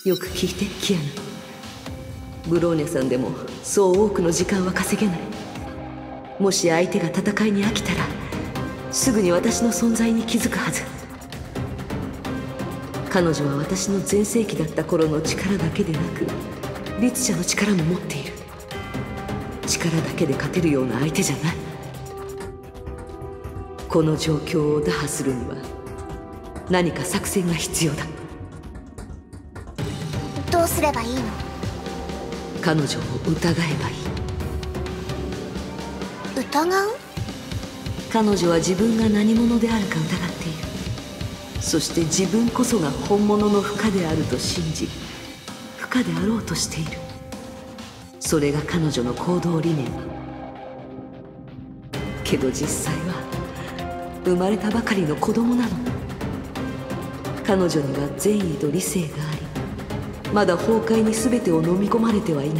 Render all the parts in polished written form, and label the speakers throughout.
Speaker 1: よく聞いて、キアヌ。ブローニャさんでもそう多くの時間は稼げない。もし相手が戦いに飽きたらすぐに私の存在に気づくはず。彼女は私の全盛期だった頃の力だけでなく律者の力も持っている。力だけで勝てるような相手じゃない。この状況を打破するには何か作戦が必要だ。
Speaker 2: どうすればいいの？
Speaker 1: 彼女を疑えばいい。
Speaker 2: 疑う？
Speaker 1: 彼女は自分が何者であるか疑っている。そして自分こそが本物のフカであると信じ、フカであろうとしている。それが彼女の行動理念。けど実際は生まれたばかりの子供なの。彼女には善意と理性があり、まだ崩壊に全てを飲み込まれてはいない。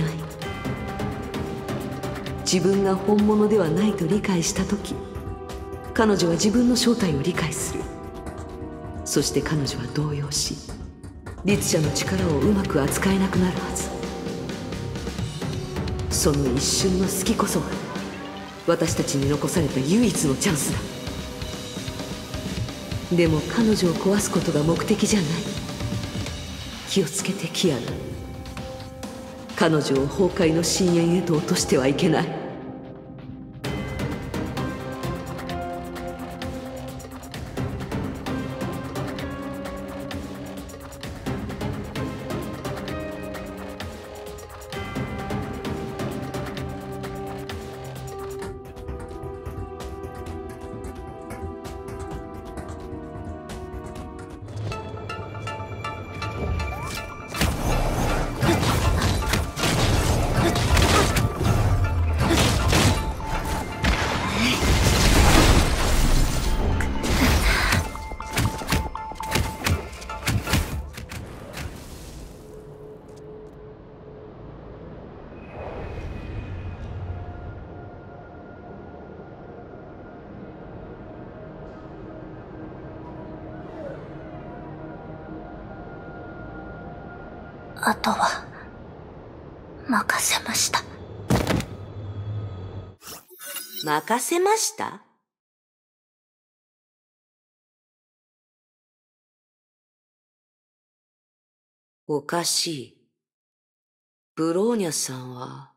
Speaker 1: 自分が本物ではないと理解した時、彼女は自分の正体を理解する。そして彼女は動揺し、律者の力をうまく扱えなくなるはず。その一瞬の隙こそが私たちに残された唯一のチャンスだ。でも彼女を壊すことが目的じゃない。気をつけて、キアヌ。彼女を崩壊の深淵へと落としてはいけない。
Speaker 2: あとは任せました。
Speaker 1: 任せました？おかしい。ブローニャさんは。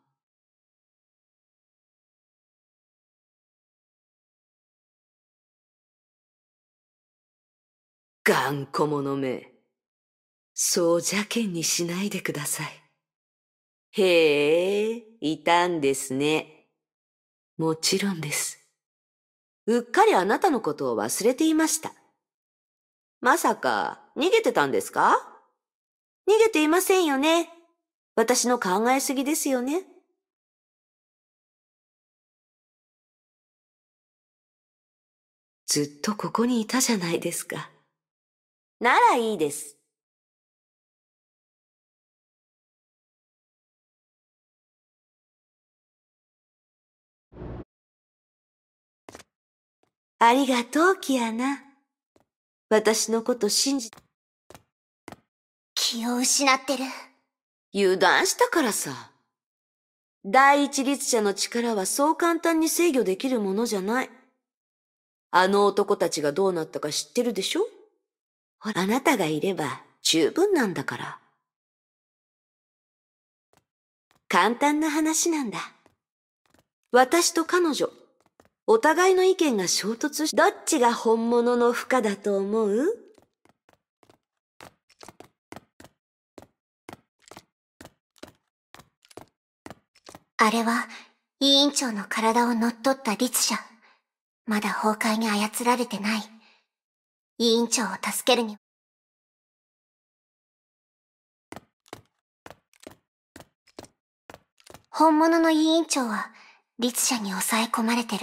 Speaker 1: 頑固者め。そう邪険にしないでください。へえ、いたんですね。もちろんです。うっかりあなたのことを忘れていました。まさか逃げてたんですか？逃げていませんよね。私の考えすぎですよね。ずっとここにいたじゃないですか。ならいいです。ありがとう、キアナ。私のこと信じ、
Speaker 2: 気を失ってる。
Speaker 1: 油断したからさ。第一律者の力はそう簡単に制御できるものじゃない。あの男たちがどうなったか知ってるでしょ？ほら、あなたがいれば十分なんだから。簡単な話なんだ。私と彼女、お互いの意見が衝突し、どっちが本物のフカだと思う？
Speaker 2: あれは委員長の体を乗っ取った律者。まだ崩壊に操られてない。委員長を助けるに。本物の委員長は律者に抑え込まれてる。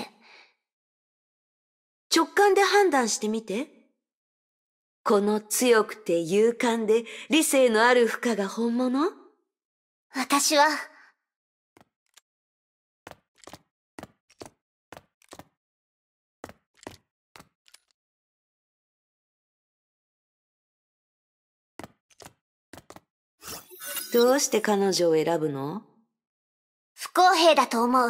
Speaker 1: 直感で判断してみて。この強くて勇敢で理性のあるフカが本物？
Speaker 2: 私は、
Speaker 1: どうして彼女を選ぶの？
Speaker 2: 不公平だと思う。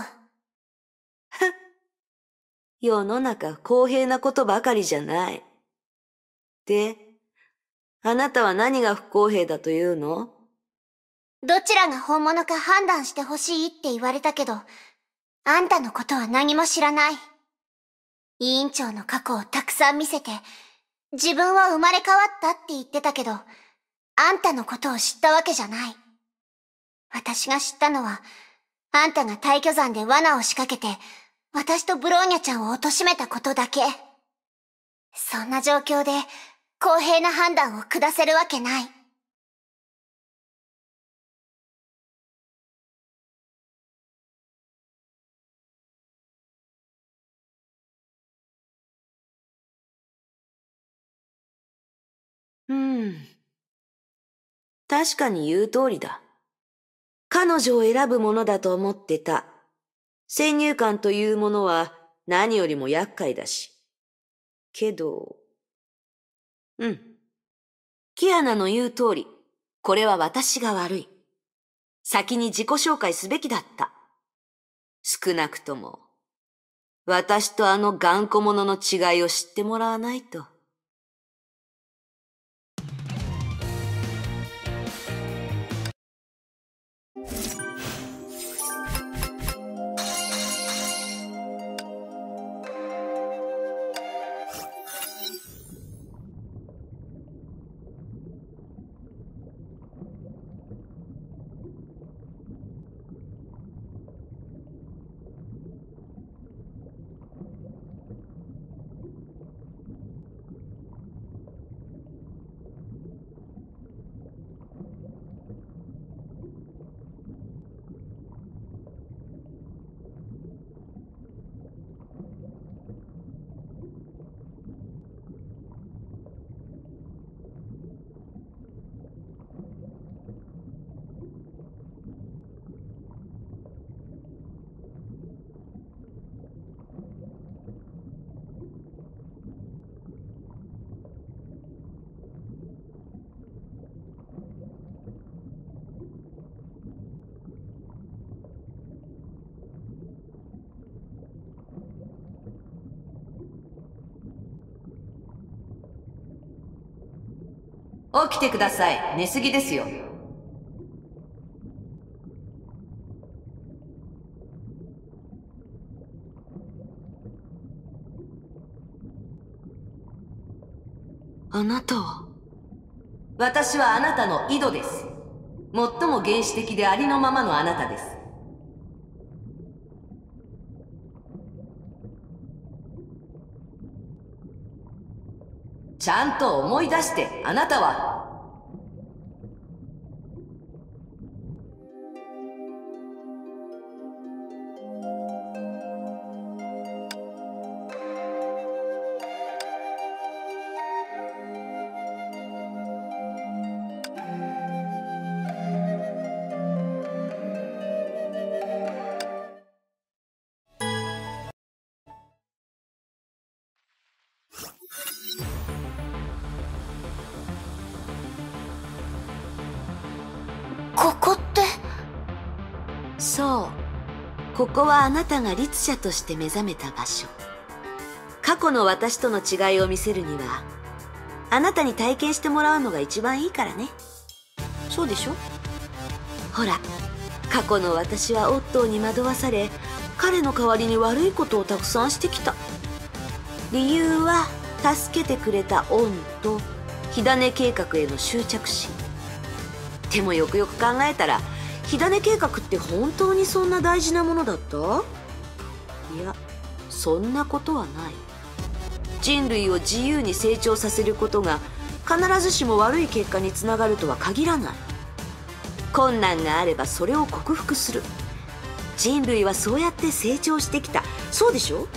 Speaker 1: 世の中公平なことばかりじゃない。で、あなたは何が不公平だというの？
Speaker 2: どちらが本物か判断してほしいって言われたけど、あんたのことは何も知らない。委員長の過去をたくさん見せて、自分は生まれ変わったって言ってたけど、あんたのことを知ったわけじゃない。私が知ったのは、あんたが退去山で罠を仕掛けて、私とブローニャちゃんを貶めたことだけ。そんな状況で、公平な判断を下せるわけない。
Speaker 1: 確かに言う通りだ。彼女を選ぶものだと思ってた。先入観というものは何よりも厄介だし。けど、キアナの言う通り、これは私が悪い。先に自己紹介すべきだった。少なくとも、私とあの頑固者の違いを知ってもらわないと。起きてください。寝すぎですよ。あなたは？私はあなたの井戸です。最も原始的でありのままのあなたです。ちゃんと思い出して、あなたは。
Speaker 2: ここって。
Speaker 1: そう。ここはあなたが律者として目覚めた場所。過去の私との違いを見せるには、あなたに体験してもらうのが一番いいからね。そうでしょ？ほら、過去の私はオットーに惑わされ、彼の代わりに悪いことをたくさんしてきた。理由は、助けてくれた恩と、火種計画への執着心。でもよくよく考えたら、火種計画って本当にそんな大事なものだった？いや、そんなことはない。人類を自由に成長させることが必ずしも悪い結果につながるとは限らない。困難があればそれを克服する。人類はそうやって成長してきた。そうでしょ？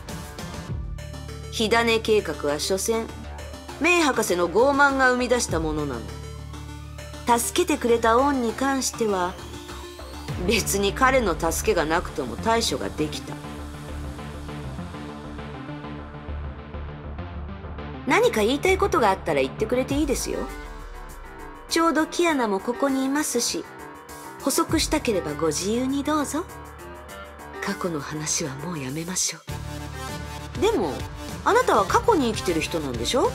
Speaker 1: 火種計画は所詮、メイ博士の傲慢が生み出したものなの。助けてくれた恩に関しては、別に彼の助けがなくとも対処ができた。何か言いたいことがあったら言ってくれていいですよ。 ちょうどキアナもここにいますし、補足したければご自由にどうぞ。過去の話はもうやめましょう。でもあなたは過去に生きてる人なんでしょ？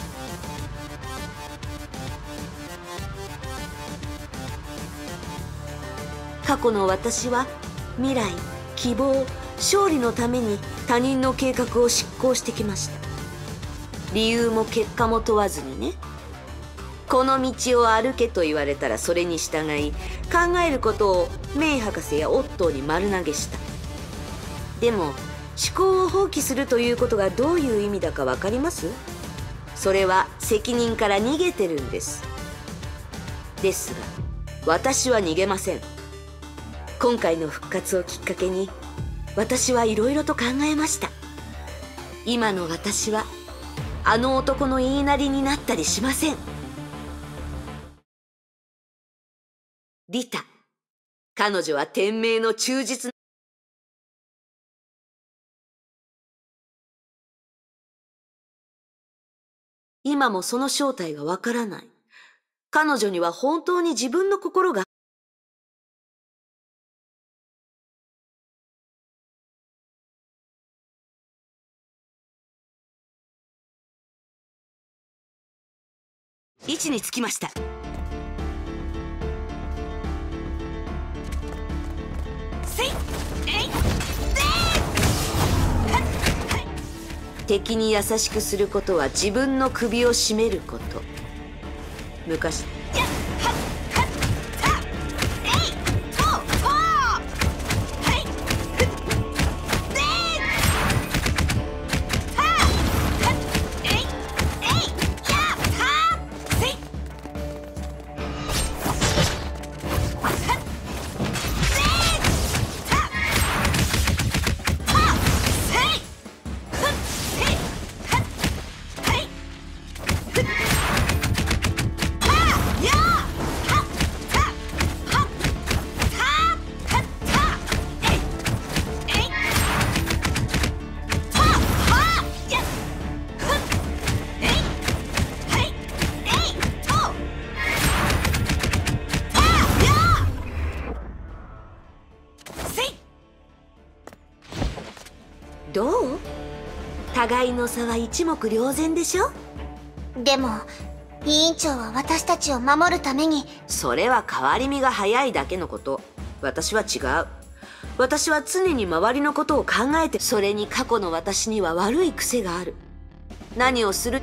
Speaker 1: 過去の私は未来、希望、勝利のために他人の計画を執行してきました。理由も結果も問わずにね。この道を歩けと言われたらそれに従い、考えることをメイ博士やオットーに丸投げした。でも思考を放棄するということがどういう意味だかわかります？それは責任から逃げてるんです。ですが私は逃げません。今回の復活をきっかけに私はいろいろと考えました。今の私はあの男の言いなりになったりしません。リタ、彼女は天命の忠実な。今もその正体がわからない。彼女には本当に自分の心が。位置につきました。敵に優しくすることは自分の首を絞めること。昔どう？互いの差は一目瞭然でしょ？
Speaker 2: でも委員長は私たちを守るために。
Speaker 1: それは変わり身が早いだけのこと。私は違う。私は常に周りのことを考えて。それに過去の私には悪い癖がある。何をする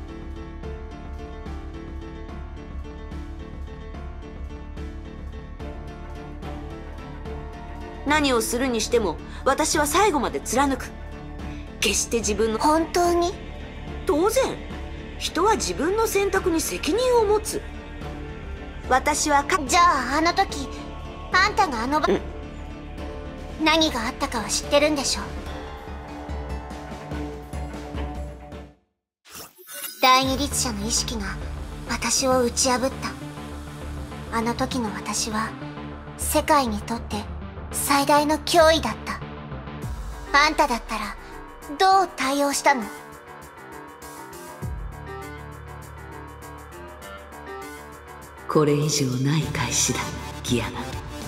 Speaker 1: にしても私は最後まで貫く。決して自分の。
Speaker 2: 本当に？
Speaker 1: 当然。人は自分の選択に責任を持つ。私は
Speaker 2: じゃああの時あんたが何があったかは知ってるんでしょ？第二律者の意識が私を打ち破った。あの時の私は世界にとって最大の脅威だった。あんただったらどう対応したの？
Speaker 1: これ以上ない返しだ、ギアナ。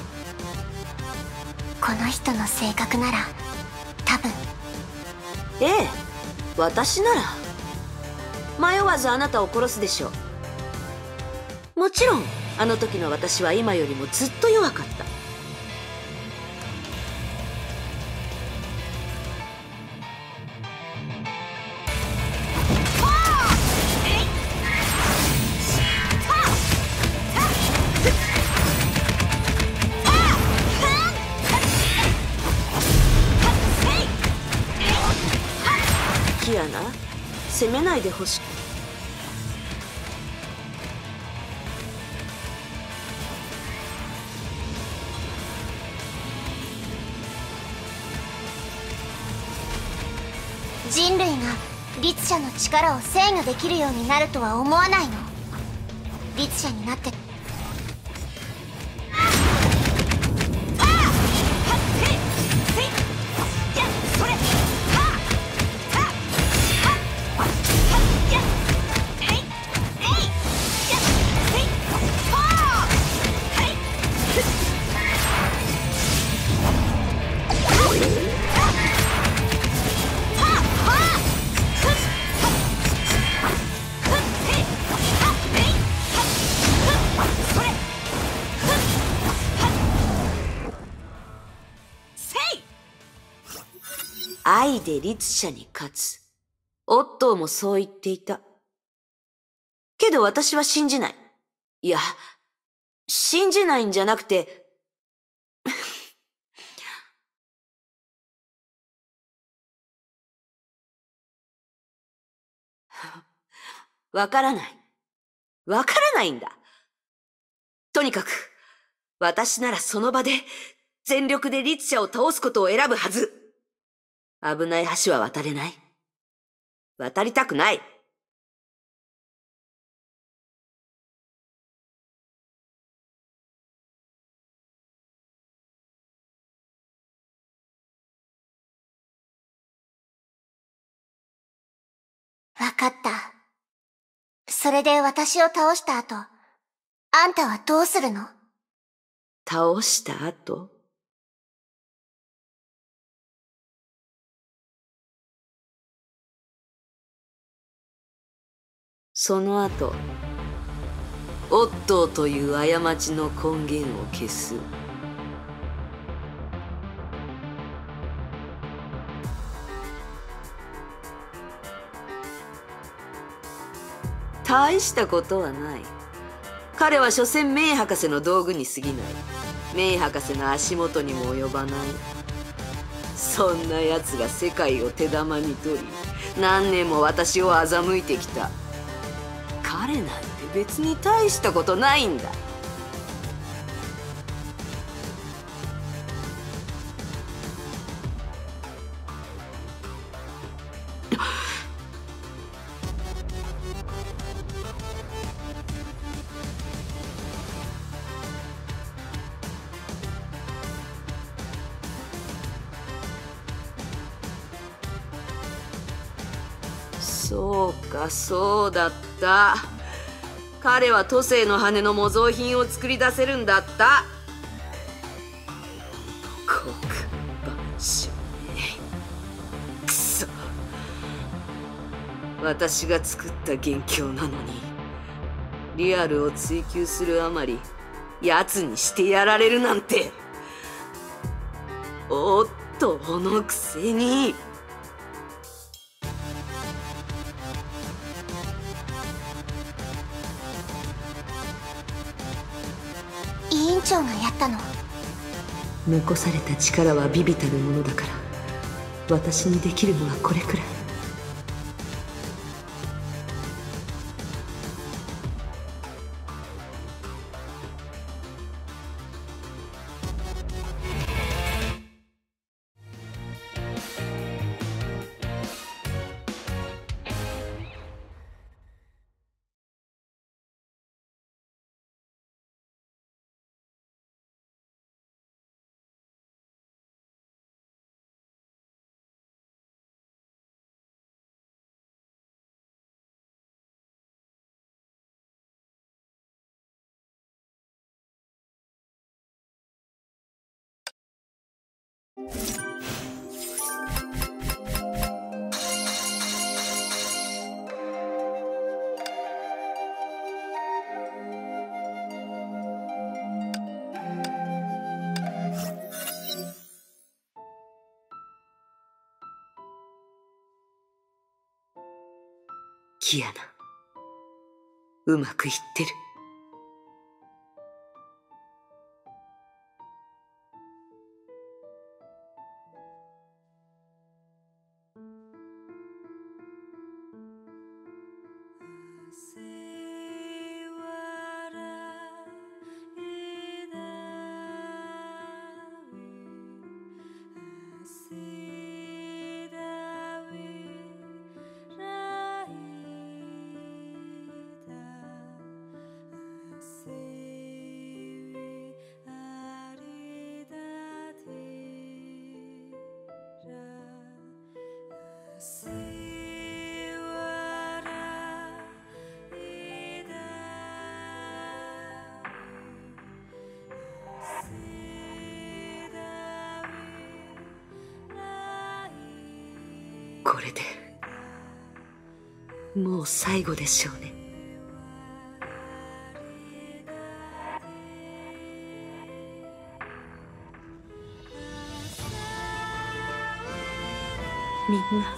Speaker 2: この人の性格なら多分。
Speaker 1: ええ、私なら迷わずあなたを殺すでしょう。もちろんあの時の私は今よりもずっと弱かった。キアナ、責めないでほしい。
Speaker 2: 人類が律者の力を制御できるようになるとは思わないの？律者になって
Speaker 1: 愛で律者に勝つ。オットーもそう言っていた。けど私は信じない。いや、信じないんじゃなくて、わからない。わからないんだ。とにかく、私ならその場で全力で律者を倒すことを選ぶはず。危ない橋は渡れない。渡りたくない。
Speaker 2: わかった。それで私を倒した後、あんたはどうするの？
Speaker 1: 倒した後？その後、オットーという過ちの根源を消す。大したことはない。彼は所詮メイ博士の道具に過ぎない。メイ博士の足元にも及ばない。そんな奴が世界を手玉に取り、何年も私を欺いてきた。彼なんて別に大したことないんだ。そうか、そうだった。彼は都政の羽の模造品を作り出せるんだった。黒板少年。くそ。私が作った元凶なのに、リアルを追求するあまり、奴にしてやられるなんて。おっと、のくせに。
Speaker 2: 委員長がやったの？
Speaker 1: 残された力は微々たるものだから、私にできるのはこれくらい。キアナ、うまくいってる。これでもう最後でしょうね。 みんな。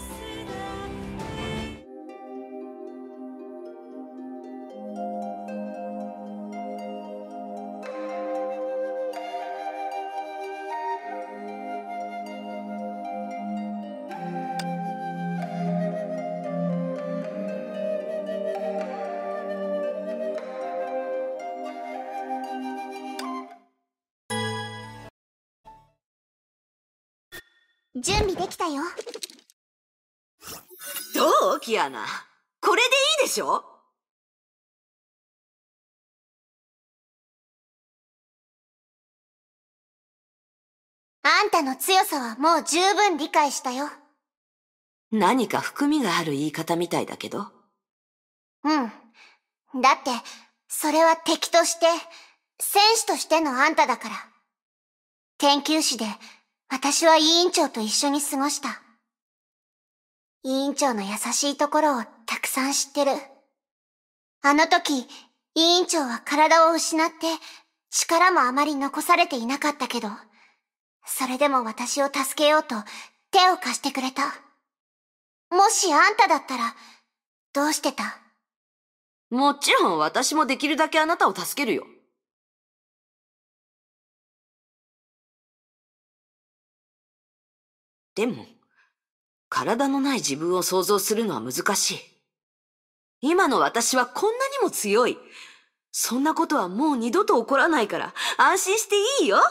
Speaker 2: 準備できたよ。
Speaker 1: どうキアナ、これでいいでしょ？
Speaker 2: あんたの強さはもう十分理解したよ。
Speaker 1: 何か含みがある言い方みたいだけど。
Speaker 2: うん。だって、それは敵として、戦士としてのあんただから。研究室で、私は委員長と一緒に過ごした。委員長の優しいところをたくさん知ってる。あの時、委員長は体を失って、力もあまり残されていなかったけど、それでも私を助けようと手を貸してくれた。もしあんただったら、どうしてた？
Speaker 1: もちろん私もできるだけあなたを助けるよ。でも、体のない自分を想像するのは難しい。今の私はこんなにも強い。そんなことはもう二度と起こらないから安心していいよ。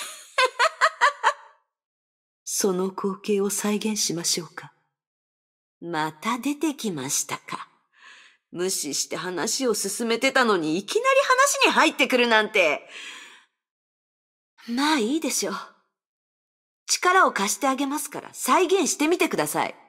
Speaker 1: その光景を再現しましょうか。また出てきましたか。無視して話を進めてたのにいきなり話に入ってくるなんて。まあいいでしょう。力を貸してあげますから再現してみてください。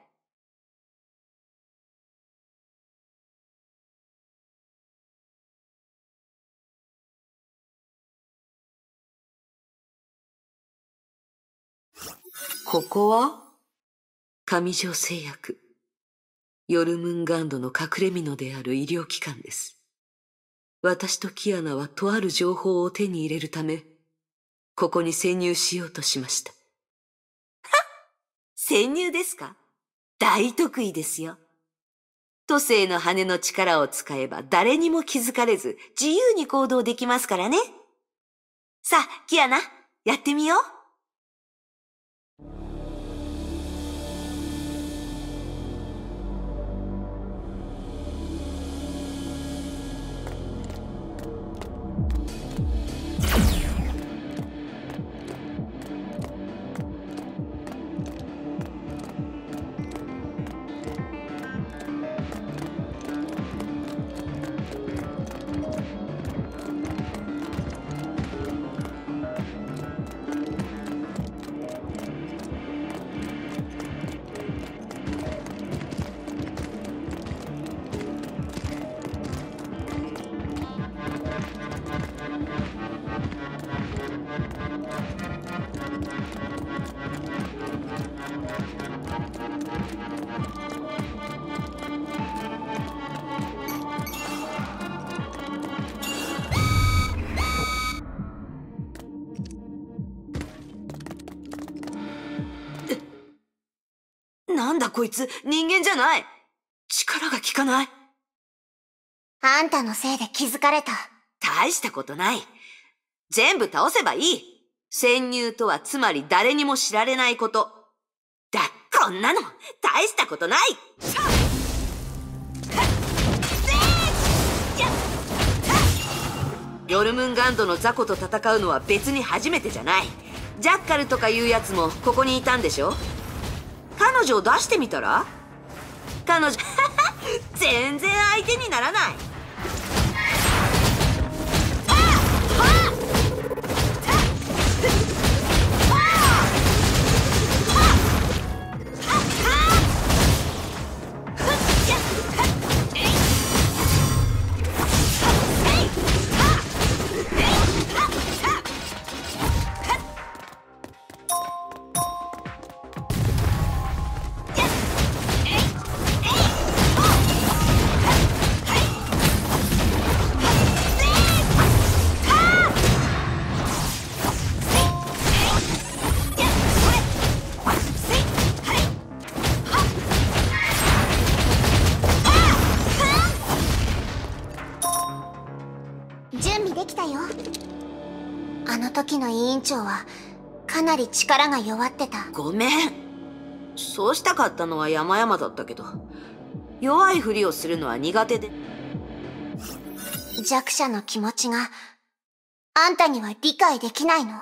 Speaker 1: ここは上条製薬、ヨルムンガンドの隠れ蓑である医療機関です。私とキアナはとある情報を手に入れるため、ここに潜入しようとしました。潜入ですか？大得意ですよ。都政の羽の力を使えば誰にも気づかれず自由に行動できますからね。さあ、キアナ、やってみよう。なんだこいつ、人間じゃない。力が効かない。
Speaker 2: あんたのせいで気づかれた。
Speaker 1: 大したことない。全部倒せばいい。潜入とはつまり誰にも知られないこと。こんなの大したことない。ヨルムンガンドの雑魚と戦うのは別に初めてじゃない。ジャッカルとかいうやつもここにいたんでしょ。彼女を出してみたら？彼女全然相手にならない。
Speaker 2: の委員長はかなり力が弱ってた。
Speaker 1: ごめん。そうしたかったのは山々だったけど、弱いふりをするのは苦手で。
Speaker 2: 弱者の気持ちがあんたには理解できないの？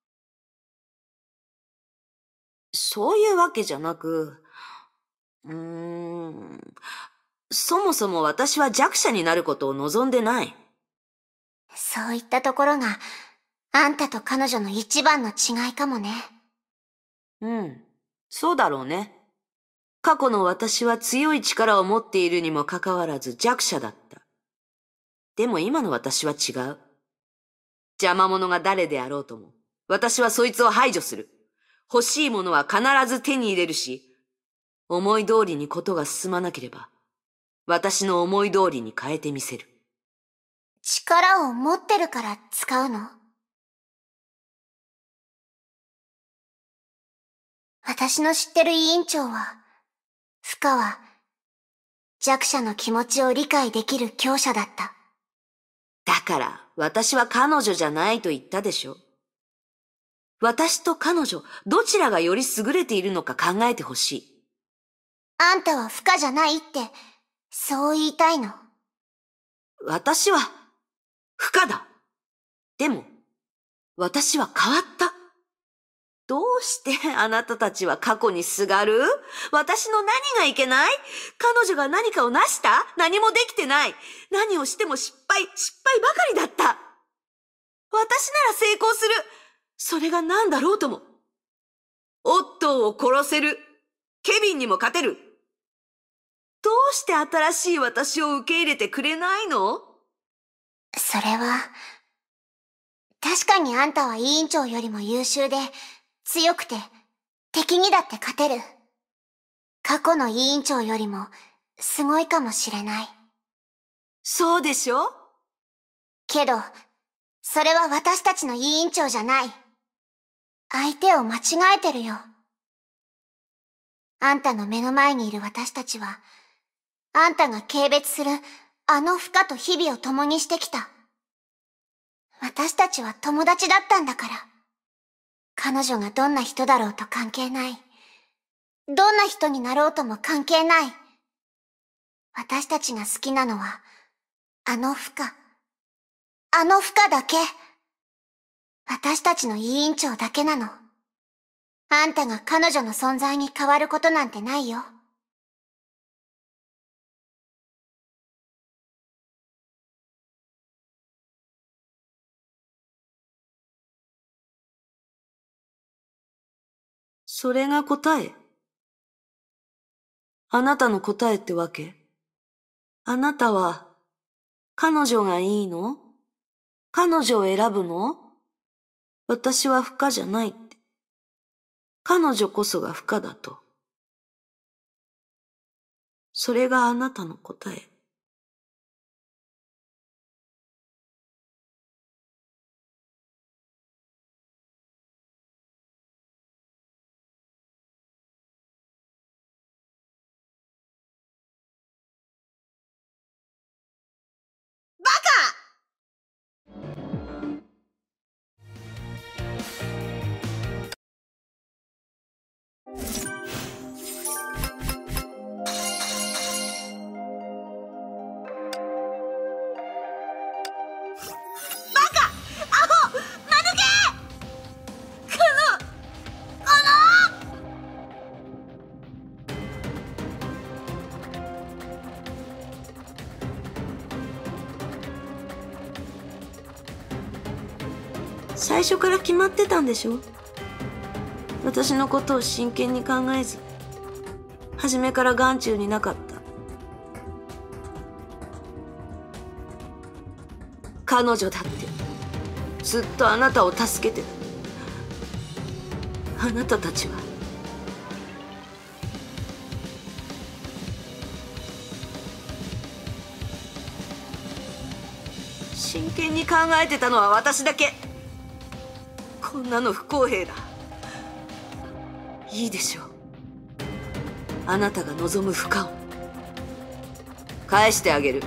Speaker 1: そういうわけじゃなく、そもそも私は弱者になることを望んでない。
Speaker 2: そういったところがあんたと彼女の一番の違いかもね。
Speaker 1: そうだろうね。過去の私は強い力を持っているにもかかわらず弱者だった。でも今の私は違う。邪魔者が誰であろうとも、私はそいつを排除する。欲しいものは必ず手に入れるし、思い通りにことが進まなければ、私の思い通りに変えてみせる。
Speaker 2: 力を持ってるから使うの？私の知ってる委員長は、フカは弱者の気持ちを理解できる強者だった。
Speaker 1: だから私は彼女じゃないと言ったでしょ。私と彼女、どちらがより優れているのか考えてほしい。
Speaker 2: あんたはフカじゃないって、そう言いたいの？
Speaker 1: 私は不可だ。でも、私は変わった。どうしてあなたたちは過去にすがる？私の何がいけない？彼女が何かを成した？何もできてない。何をしても失敗ばかりだった。私なら成功する。それが何だろうとも。オットーを殺せる。ケビンにも勝てる。どうして新しい私を受け入れてくれないの？
Speaker 2: それは、確かにあんたは委員長よりも優秀で、強くて、敵にだって勝てる。過去の委員長よりも、すごいかもしれない。
Speaker 1: そうでしょ？
Speaker 2: けど、それは私たちの委員長じゃない。相手を間違えてるよ。あんたの目の前にいる私たちは、あんたが軽蔑するあのフカと日々を共にしてきた。私たちは友達だったんだから。彼女がどんな人だろうと関係ない。どんな人になろうとも関係ない。私たちが好きなのは、あのフカだけ。私たちの委員長だけなの。あんたが彼女の存在に変わることなんてないよ。
Speaker 1: それが答え。あなたの答えってわけ？あなたは、彼女がいいの？彼女を選ぶの？私は不可じゃないって。彼女こそが不可だと。それがあなたの答え。最初から決まってたんでしょ？私のことを真剣に考えず、初めから眼中になかった。彼女だってずっとあなたを助けてた。あなたたちは真剣に考えてたのは私だけ。こんなの不公平だ。いいでしょう。あなたが望む負荷を返してあげる。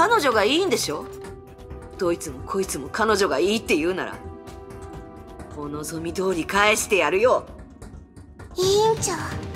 Speaker 1: 彼女がいいんでしょ。どいつもこいつも彼女がいいって言うなら、お望み通り返してやるよ。
Speaker 2: 委員長。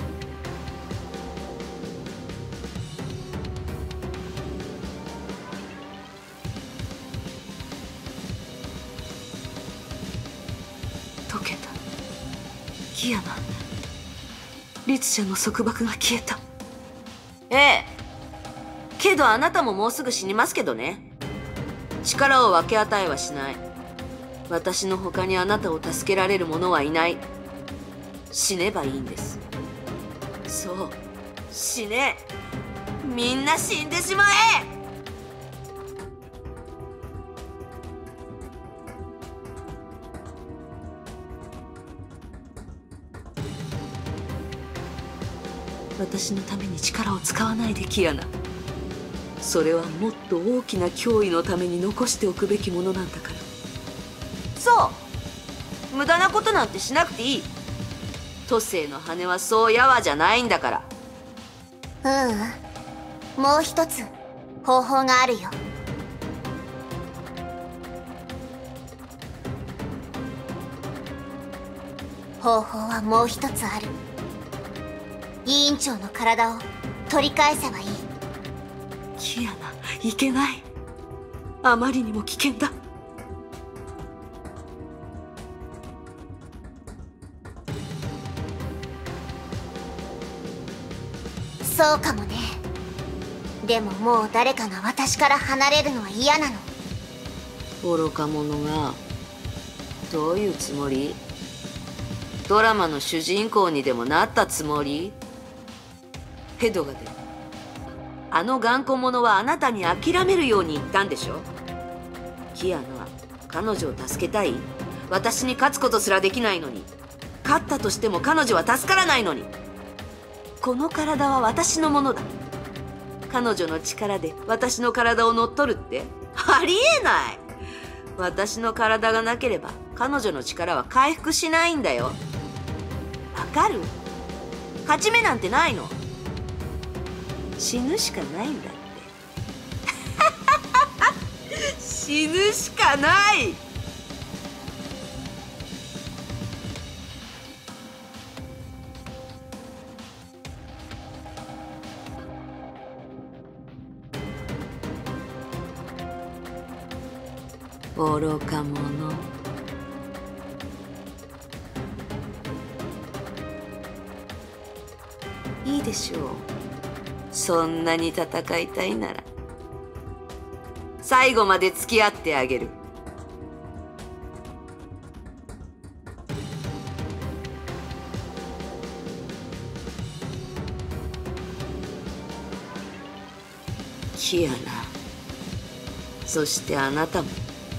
Speaker 1: 解けた。キアナ、律者の束縛が消えた。ええ。けどあなたももうすぐ死にますけどね。力を分け与えはしない。私の他にあなたを助けられる者はいない。死ねばいいんです。そう、死ね。みんな死んでしまえ。私のために力を使わないで、キアナ。それはもっと大きな脅威のために残しておくべきものなんだから。そう、無駄なことなんてしなくていい。都政の羽はそうやわじゃないんだから。
Speaker 2: もう一つ方法があるよ。方法はもう一つある。委員長の体を取り返せばいい。
Speaker 1: キアナ、いけない。あまりにも危険だ。
Speaker 2: そうかもね。でももう誰かが私から離れるのは嫌なの。
Speaker 1: 愚か者が。どういうつもり？ドラマの主人公にでもなったつもり？ヘドガで、あの頑固者はあなたに諦めるように言ったんでしょ。キアナ、彼女を助けたい？私に勝つことすらできないのに。勝ったとしても彼女は助からないのに。この体は私のものだ。彼女の力で私の体を乗っ取るって？ありえない。私の体がなければ彼女の力は回復しないんだよ。わかる？勝ち目なんてないの。死ぬしかないんだって。死ぬしかない。愚か者。いいでしょう。そんなに戦いたいなら最後まで付き合ってあげる。キアナ、そしてあなたも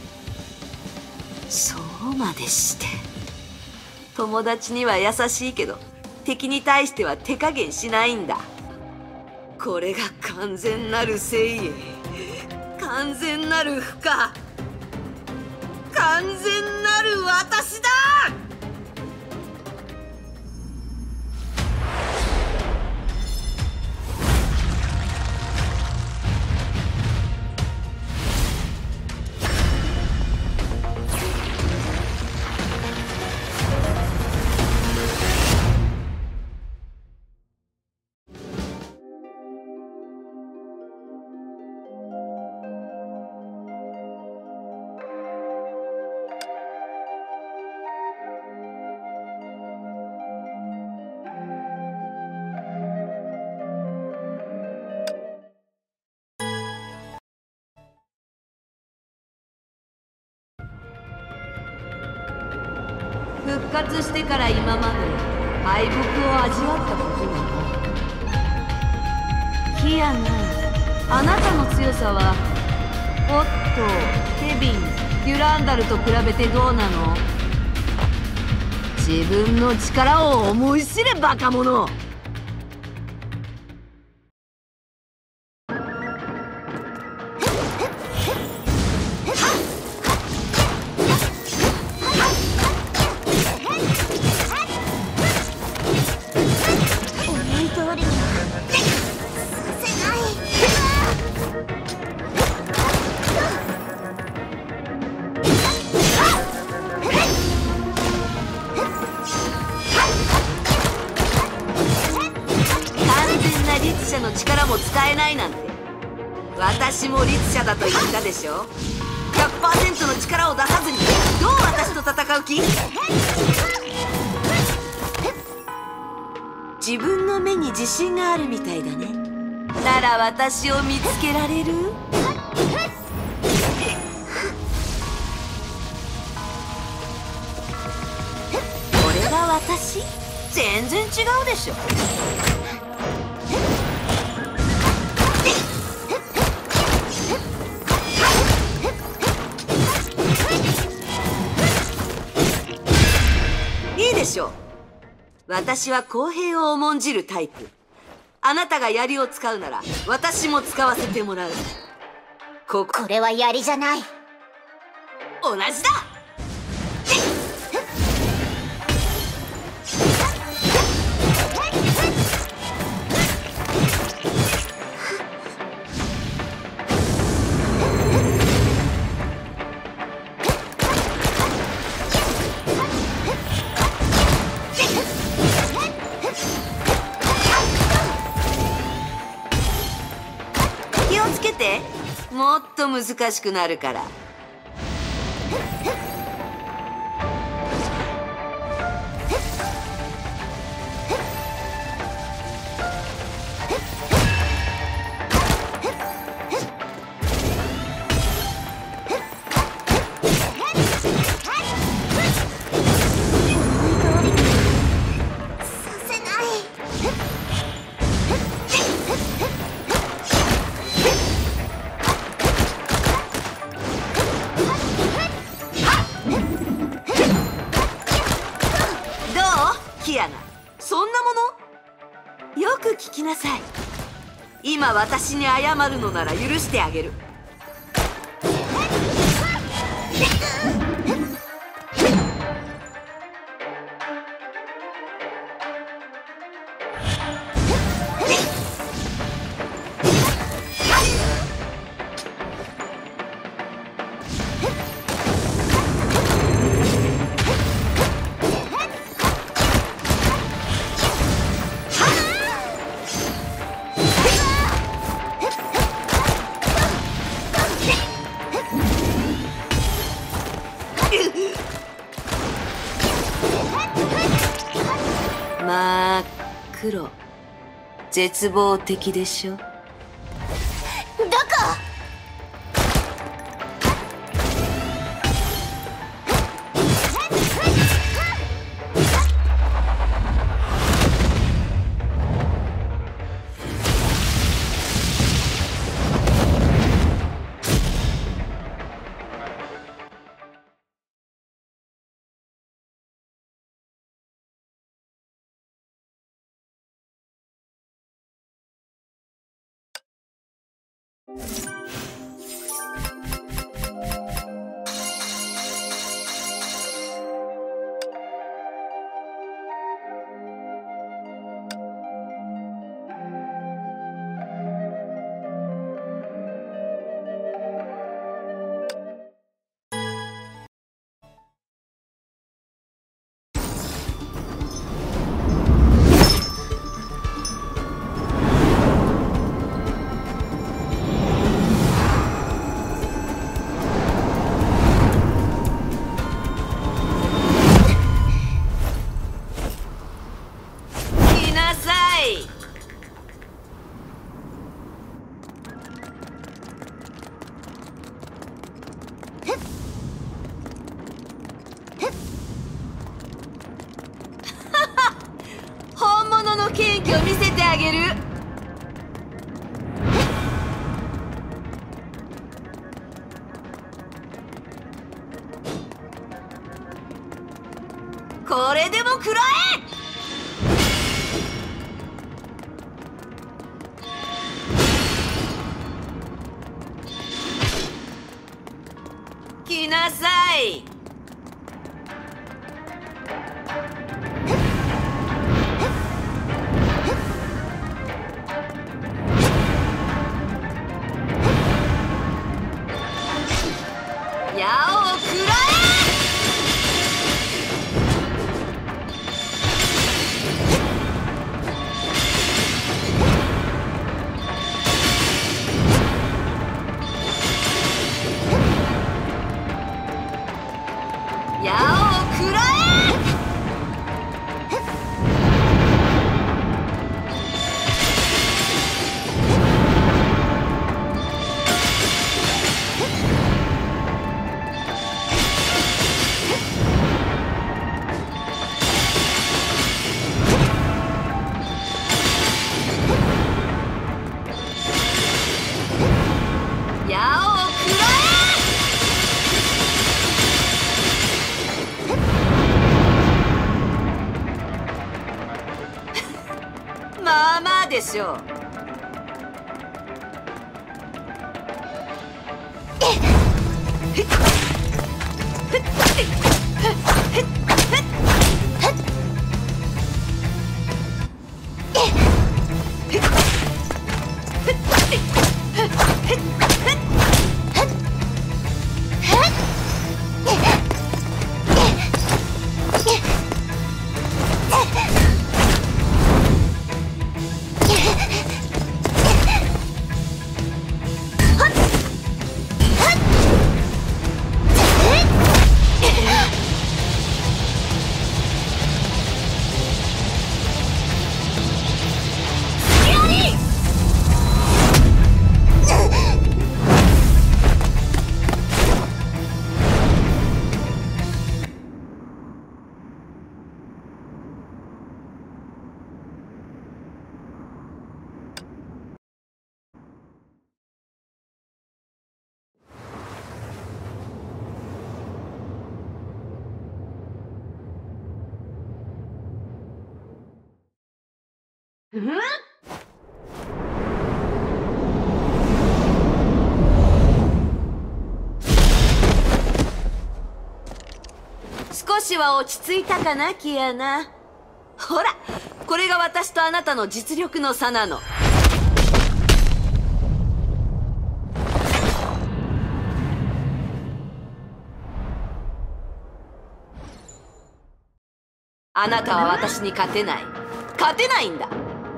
Speaker 1: そうまでして。友達には優しいけど敵に対しては手加減しないんだ。これが完全なる正義、完全なる負荷、完全なる私だ。復活してから今まで敗北を味わったことがない。キアナ、あなたの強さはオットー、ケビン、デュランダルと比べてどうなの？自分の力を思い知れ、バカ者。 ないなんて。私も律者だと言ったでしょ。100% の力を出さずにどう私と戦う気？自分の目に自信があるみたいだね。なら私を見つけられる？これが私？全然違うでしょ。いいでしょう。私は公平を重んじるタイプ。あなたが槍を使うなら私も使わせてもらう。
Speaker 2: これは槍じゃない。
Speaker 1: 同じだ。気をつけて。もっと難しくなるから。キアナ、そんなもの？よく聞きなさい。今私に謝るのなら許してあげる。真っ黒、絶望的でしょ。
Speaker 2: どこ？
Speaker 1: 本物のケーキを見せてあげる。これでも食らえ。来なさい。矢を食らえ。 矢を食らえ。まあまあでしょう。少しは落ち着いたかな、キアナ。ほら、これが私とあなたの実力の差なの。あなたは私に勝てない。勝てないんだ。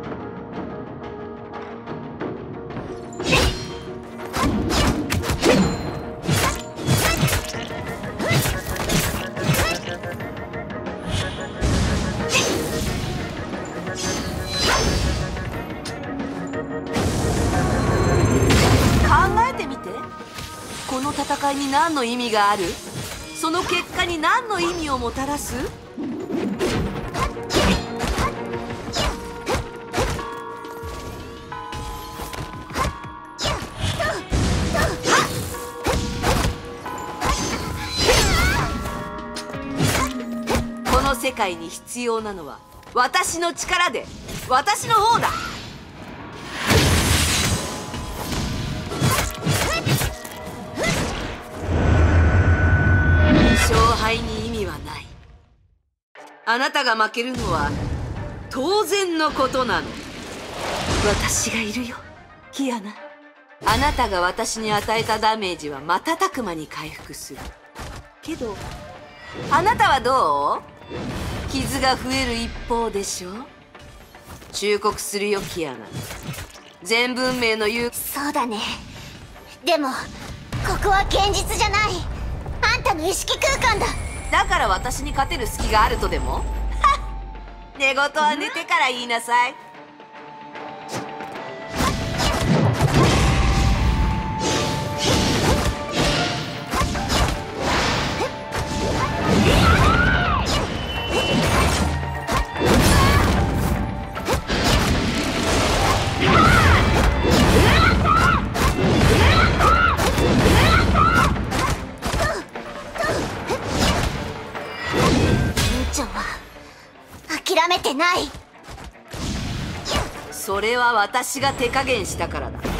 Speaker 1: この戦いに何の意味がある？その結果に何の意味をもたらす？この世界に必要なのは私の力で、私の方だ。勝敗に意味はない。あなたが負けるのは当然のことなの。私がいるよ、キアナ。あなたが私に与えたダメージは瞬く間に回復する。けどあなたはどう？傷が増える一方でしょ。忠告するよ、キアナ。全文明の言う。
Speaker 2: そうだね。でもここは現実じゃない。あんたの意識空間だ。
Speaker 1: だから私に勝てる隙があるとでも？寝言は寝てから言いなさい。
Speaker 2: 諦めてない。
Speaker 1: それは私が手加減したからだ。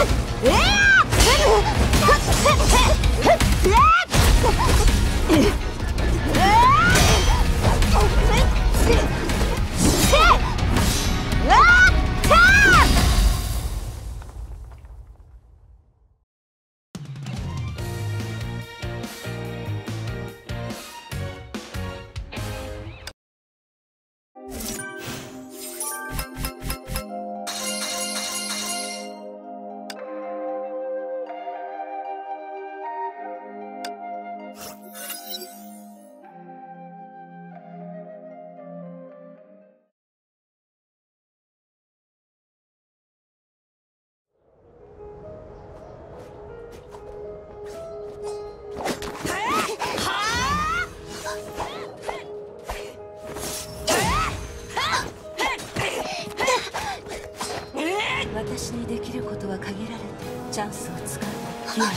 Speaker 1: 私にできることは限られて、チャンスを使うキアナ。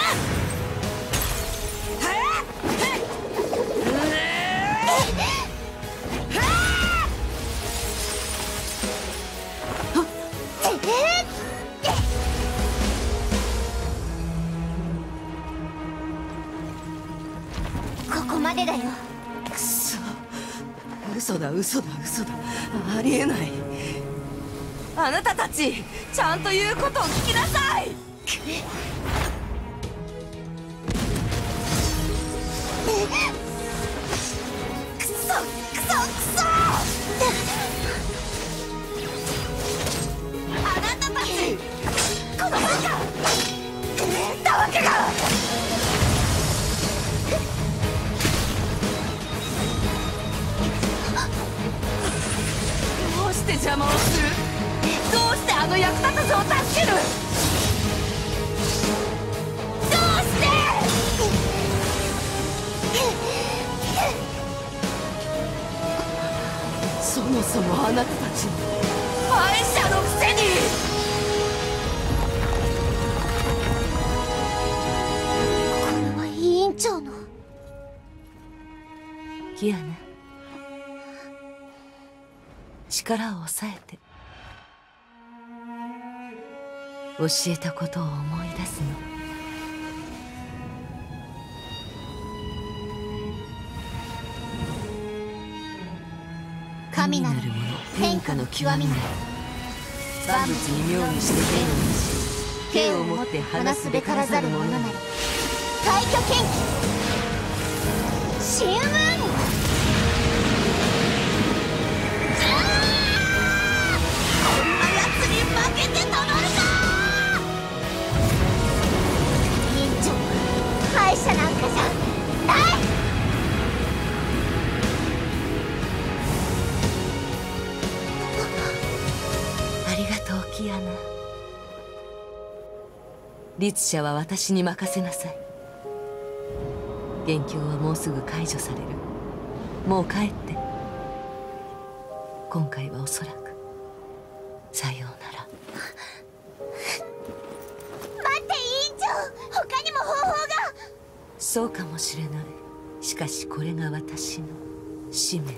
Speaker 2: ここまでだよ。
Speaker 1: くそ、嘘だ嘘だ嘘だ、ありえない。あなたたち、ちゃんと言うことを聞きなさい。くそくそくそ。あなたたち、このバカ、たわけが。どうして邪魔をする？どうしてあの役立たずを助ける？どうして？そもそもあなたたち敗者のくせに。
Speaker 2: これは委員長の。
Speaker 1: キアナ、力を抑えて。教えたことを思い出すの。神なるもの、天下の極みなり。万物に妙にして天をなし、剣を持って離すべからざる者なり。
Speaker 2: 退去剣気神雲。
Speaker 1: こんな奴に負けてたまるか。
Speaker 2: 委員長、敗者なんかじゃない。
Speaker 1: ありがとう、キアナ。律者は私に任せなさい。元凶はもうすぐ解除される。もう帰って。今回はおそらくさようなら。
Speaker 2: 待って、委員長、他にも方法が。
Speaker 1: そうかもしれない。しかしこれが私の使命。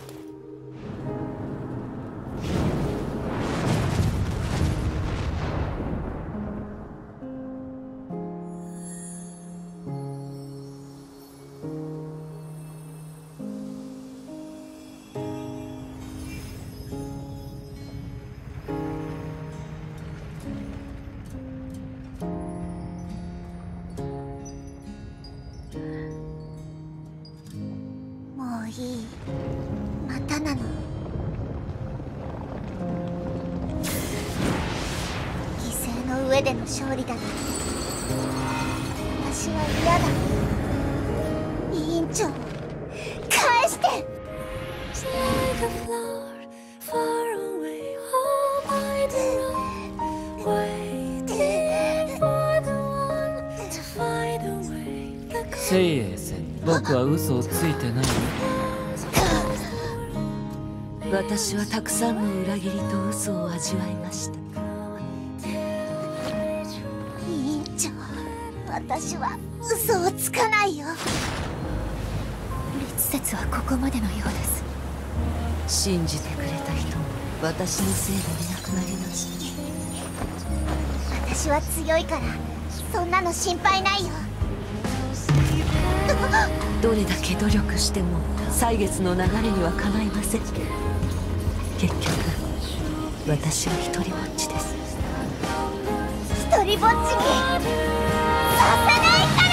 Speaker 2: もういい。またなの。犠牲の上での勝利だな。私は嫌だ。委員長、返して。
Speaker 3: 聖英戦、僕は嘘をついてないよ。
Speaker 1: 私はたくさんの裏切りと嘘を味わいました。
Speaker 2: 委員長、私は嘘をつかないよ。律説はここまでのようです。
Speaker 1: 信じてくれた人も私のせいでいなくなりました。
Speaker 2: 私は強いからそんなの心配ないよ。
Speaker 1: どれだけ努力しても歳月の流れにはかないません。結局私は一人ぼっちです。
Speaker 2: 一人ぼっちにさせないから。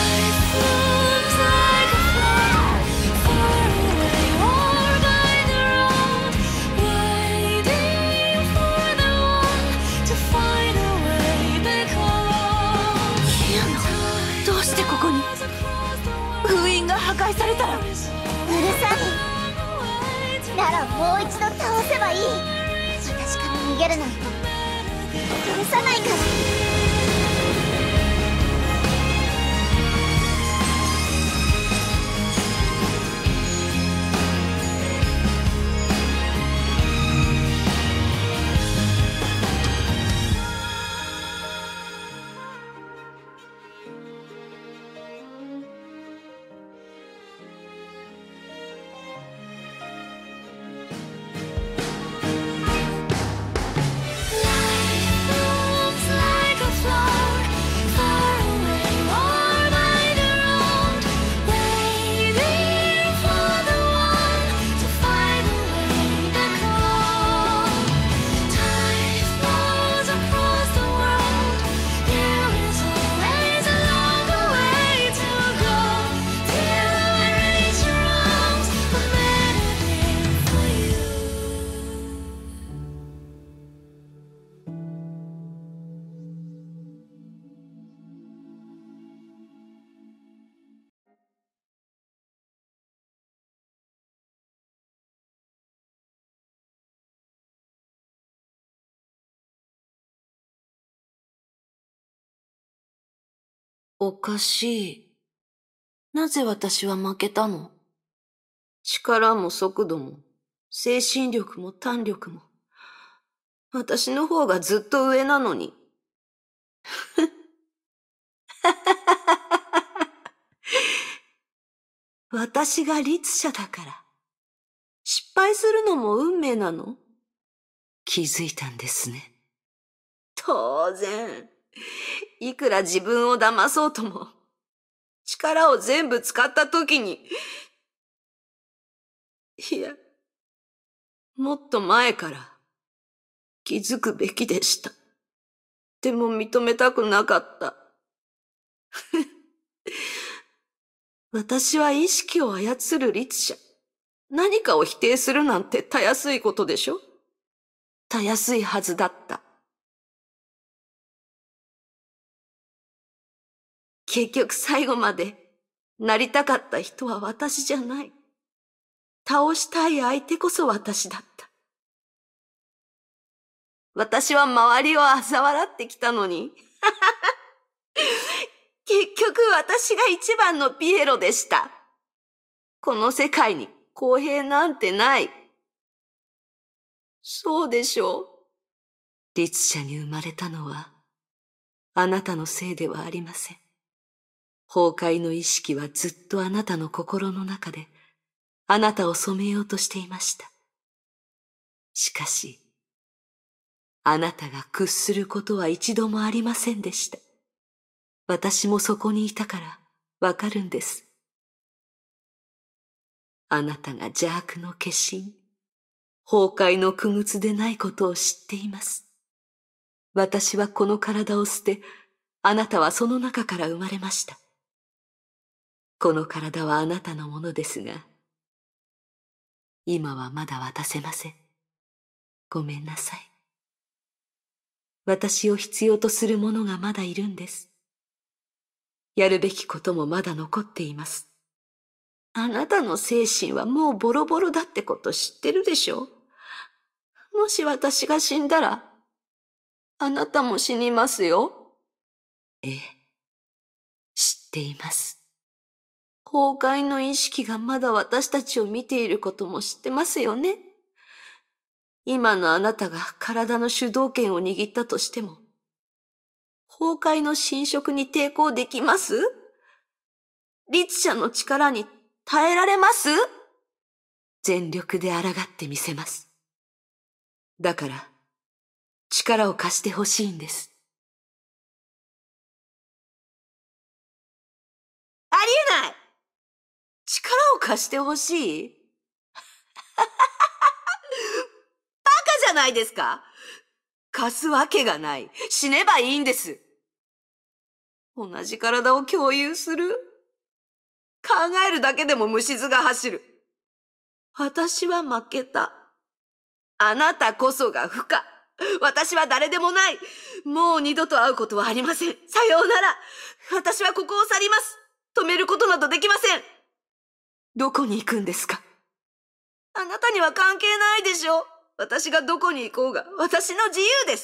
Speaker 1: どうしてここに？封印が破壊されたら。
Speaker 2: うるさい。ならもう一度倒せばいい。私から逃げるの許さないから。
Speaker 1: おかしい。なぜ私は負けたの？力も速度も、精神力も胆力も、私の方がずっと上なのに。私が律者だから、失敗するのも運命なの？気づいたんですね。当然。いくら自分を騙そうとも、力を全部使った時に、いや、もっと前から気づくべきでした。でも認めたくなかった。私は意識を操る律者。何かを否定するなんてたやすいことでしょ？たやすいはずだった。結局最後までなりたかった人は私じゃない。倒したい相手こそ私だった。私は周りを嘲笑ってきたのに。結局私が一番のピエロでした。この世界に公平なんてない。そうでしょう。律者に生まれたのはあなたのせいではありません。崩壊の意識はずっとあなたの心の中であなたを染めようとしていました。しかし、あなたが屈することは一度もありませんでした。私もそこにいたからわかるんです。あなたが邪悪の化身、崩壊の傀儡でないことを知っています。私はこの体を捨て、あなたはその中から生まれました。この体はあなたのものですが、今はまだ渡せません。ごめんなさい。私を必要とする者がまだいるんです。やるべきこともまだ残っています。あなたの精神はもうボロボロだってこと知ってるでしょ？もし私が死んだら、あなたも死にますよ。ええ、知っています。崩壊の意識がまだ私たちを見ていることも知ってますよね。今のあなたが体の主導権を握ったとしても、崩壊の侵食に抵抗できます？律者の力に耐えられます？全力で抗ってみせます。だから、力を貸してほしいんです。 貸してほしい？バカじゃないですか。貸すわけがない。死ねばいいんです。同じ体を共有する？考えるだけでも虫唾が走る。私は負けた。あなたこそが不可。私は誰でもない。もう二度と会うことはありません。さようなら。私はここを去ります。止めることなどできません。どこに行くんですか？あなたには関係ないでしょ。私がどこに行こうが私の自由です。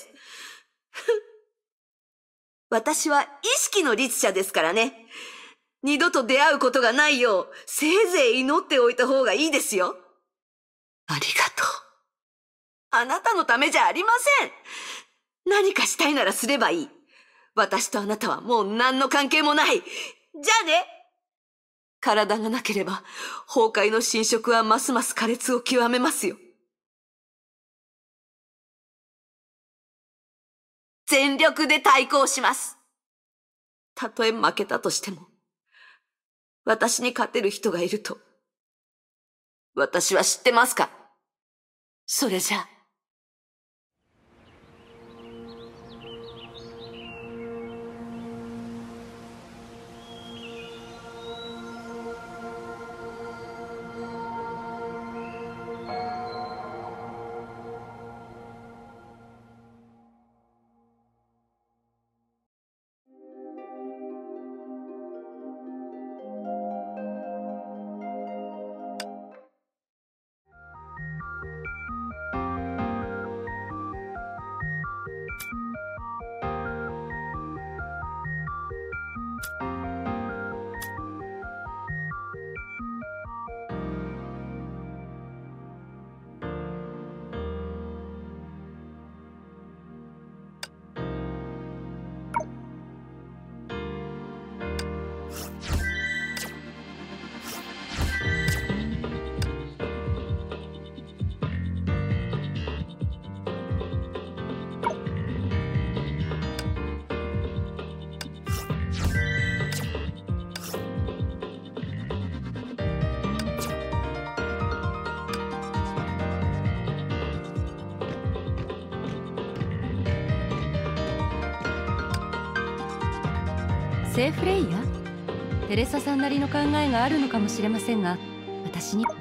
Speaker 1: 私は意識の律者ですからね。二度と出会うことがないよう、せいぜい祈っておいた方がいいですよ。ありがとう。あなたのためじゃありません。何かしたいならすればいい。私とあなたはもう何の関係もない。じゃあね。体がなければ、崩壊の侵食はますます苛烈を極めますよ。全力で対抗します。たとえ負けたとしても、私に勝てる人がいると、私は知ってますか？それじゃあ。
Speaker 4: セーフレイヤ？テレサさんなりの考えがあるのかもしれませんが、私に